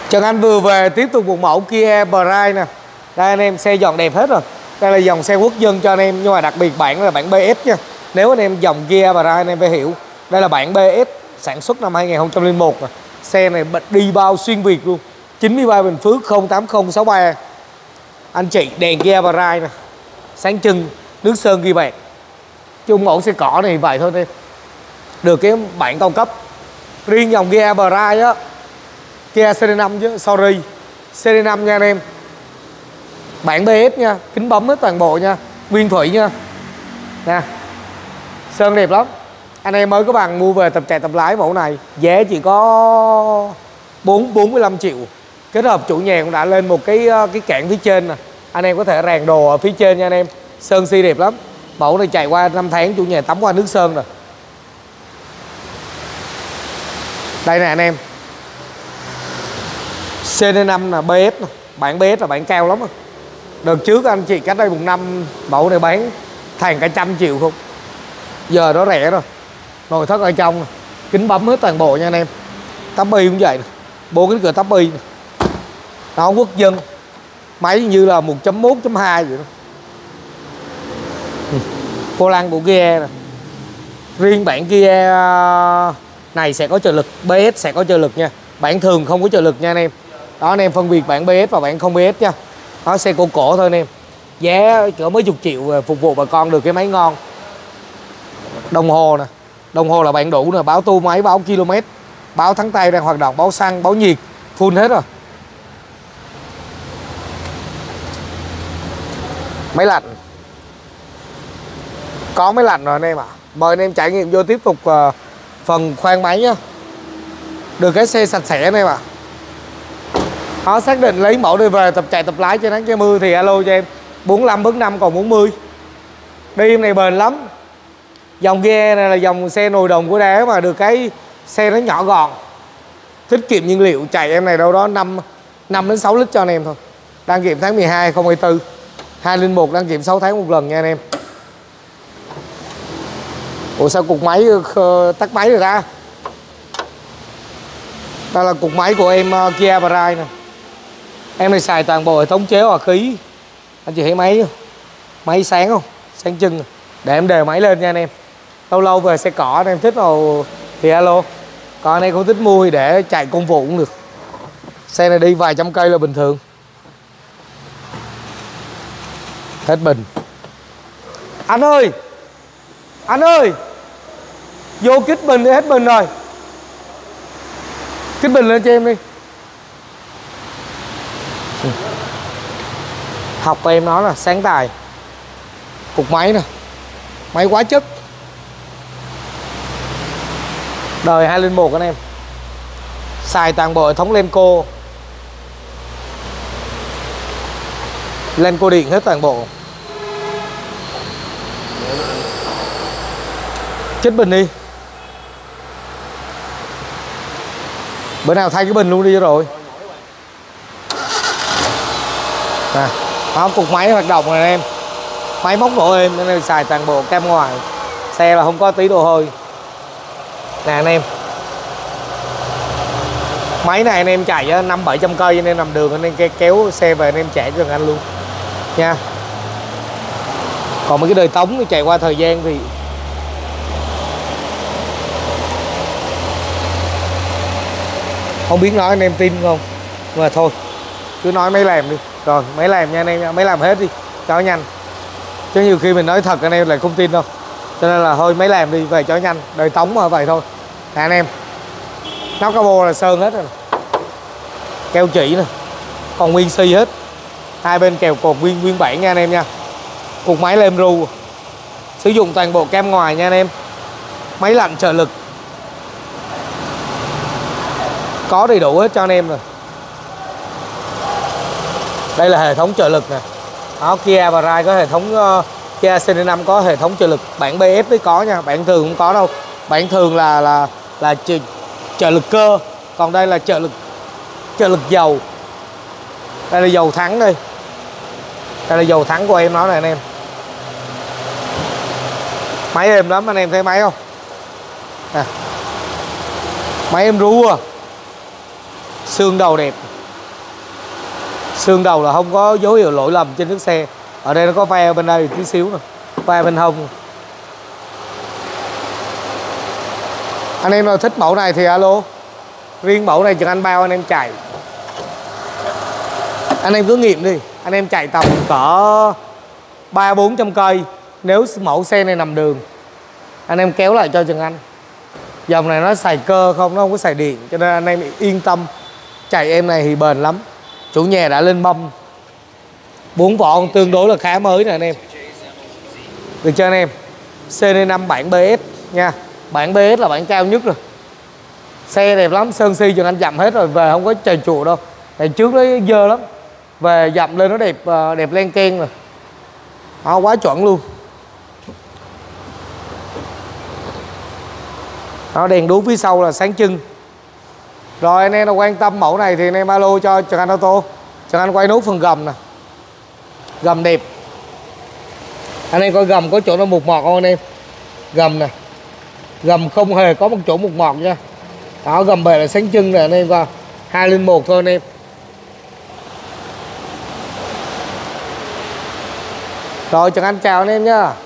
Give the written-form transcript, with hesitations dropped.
Trần Anh vừa về tiếp tục một mẫu Kia Pride nè. Đây anh em, xe dọn đẹp hết rồi. Đây là dòng xe quốc dân cho anh em, nhưng mà đặc biệt bản là bản BS nha. Nếu anh em dòng Kia Pride anh em phải hiểu, đây là bản BS sản xuất năm 2001 nè. Xe này bật đi bao xuyên Việt luôn. 93 Bình Phước 08063. Anh chị đèn Kia Pride nè, sáng trưng, nước sơn ghi bạc. Chung mẫu xe cỏ này vậy thôi em. Được cái bản cao cấp. Riêng dòng Kia Pride á, Kia CD5 chứ, sorry, CD5 nha anh em. Bản BS nha, kính bấm hết toàn bộ nha, nguyên thủy nha. Nè, sơn đẹp lắm. Anh em mới có bằng mua về tập chạy tập lái mẫu này, giá chỉ có 45 triệu. Kết hợp chủ nhà cũng đã lên một cái cản phía trên nè. Anh em có thể ràng đồ ở phía trên nha anh em. Sơn si đẹp lắm. Mẫu này chạy qua 5 tháng chủ nhà tắm qua nước sơn rồi. Đây nè anh em, CD5 là BS nè. Bản BS là bản cao lắm rồi. Đợt trước anh chị cách đây một năm mẫu này bán thành cả 100 triệu không. Giờ nó rẻ rồi. Nội thất ở trong nè, kính bấm hết toàn bộ nha anh em. Tắp bi cũng vậy nè, 4 cánh cửa tắp bi nè. Đó, quốc dân. Máy như là 1.1.2 vậy đó. Vô lăng của Kia nè. Riêng bản Kia này sẽ có trợ lực, BS sẽ có trợ lực nha. Bản thường không có trợ lực nha anh em. Đó anh em phân biệt bản BS và bản không BS nha. Đó, xe cổ thôi anh em. Giá cỡ mấy chục triệu phục vụ bà con được cái máy ngon. Đồng hồ nè. Đồng hồ là bản đủ nè, báo tua máy, báo km, báo thắng tay đang hoạt động, báo xăng, báo nhiệt, full hết rồi. Máy lạnh. Có máy lạnh rồi anh em ạ. Mời anh em trải nghiệm vô tiếp tục phần khoang máy nhá. Được cái xe sạch sẽ anh em ạ. Họ xác định lấy mẫu đi về tập chạy tập lái cho nắng cho mưa thì alo cho em. 45 bước 5 còn 40. Đi em này bền lắm. Dòng Kia này là dòng xe nồi đồng của đá mà được cái xe nó nhỏ gọn, tiết kiệm nhiên liệu. Chạy em này đâu đó 5 đến 6 lít cho anh em thôi. Đăng kiểm tháng 12 2024. 201 đăng kiểm 6 tháng một lần nha anh em. Ủa sao cục máy tắt máy rồi ta? Đây là cục máy của em Kia Pride nè. Em này xài toàn bộ hệ thống chế hòa khí. Anh chị thấy máy không? Máy sáng không? Sáng trưng. Để em đề máy lên nha anh em. Lâu lâu về xe cỏ anh em thích nào thì alo. Còn anh em không thích mua thì để chạy công vụ cũng được. Xe này đi vài trăm cây là bình thường. Hết bình. Anh ơi! Anh ơi! Vô kích bình đi, hết bình rồi. Kích bình lên cho em đi. Học em nói là sáng tài. Cục máy nè, máy quá chất. Đời 201 anh em. Xài toàn bộ hệ thống Lenco. Lenco điện hết toàn bộ. Chết bình đi. Bữa nào thay cái bình luôn đi cho rồi. Nè, đó, cục máy hoạt động rồi anh em. Máy móc độ êm nên xài toàn bộ cam ngoài. Xe là không có tí đồ hơi. Nè anh em. Máy này anh em chạy 500-700 cây, anh em nằm đường anh em kéo xe về anh em chạy cho anh luôn nha. Còn mấy cái đời tống chạy qua thời gian thì không biết nói anh em tin không. Nhưng mà thôi, cứ nói máy làm đi. Rồi máy làm nha anh em, máy làm hết đi cho nhanh. Chứ nhiều khi mình nói thật anh em lại không tin đâu. Cho nên là thôi máy làm đi về cho nhanh. Đời tống mà vậy thôi. Nè anh em, nóc cabo là sơn hết rồi. Keo chỉ nè, còn nguyên xi hết. Hai bên kèo cột nguyên bản nha anh em nha. Cục máy lem ru. Sử dụng toàn bộ cam ngoài nha anh em. Máy lạnh trợ lực. Có đầy đủ hết cho anh em rồi. Đây là hệ thống trợ lực nè. Đó, Kia Pride có hệ thống Kia CD5 có hệ thống trợ lực. Bản BS mới có nha, bản thường không có đâu. Bản thường là trợ lực cơ, còn đây là trợ lực dầu. Đây là dầu thắng đây. Đây là dầu thắng của em nói này anh em. Máy êm lắm anh em thấy máy không? À. Máy em ru à. Xương đầu đẹp. Xương đầu là không có dấu hiệu lỗi lầm trên chiếc xe. Ở đây nó có ve bên đây tí xíu nè, ve bên hông. Anh em nào thích mẫu này thì alo. Riêng mẫu này Trần Anh bao anh em chạy. Anh em cứ nghiệm đi, anh em chạy tầm cỡ 300-400 cây. Nếu mẫu xe này nằm đường, anh em kéo lại cho Trần Anh. Dòng này nó xài cơ không, nó không có xài điện, cho nên anh em yên tâm. Chạy em này thì bền lắm. Chủ nhà đã lên mâm. 4 vỏ tương đối là khá mới nè anh em. Được chưa anh em? CD5 bản BS nha. Bản BS là bản cao nhất rồi. Xe đẹp lắm, sơn si Trần Anh dặm hết rồi, về không có chày chùa đâu. Ngày trước nó dơ lắm. Về dặm lên nó đẹp, đẹp len keng rồi. Đó, quá chuẩn luôn. Đó, đèn đuốc phía sau là sáng trưng. Rồi anh em nào quan tâm mẫu này thì anh em alo cho Trần Anh Auto. Trần Anh quay nốt phần gầm nè. Gầm đẹp. Anh em coi gầm có chỗ nó mục mọt không anh em? Gầm nè. Gầm không hề có một chỗ mục mọt nha. Đó, gầm bề là sáng trưng nè anh em coi. 201 thôi anh em. Rồi Trần Anh chào anh em nhá.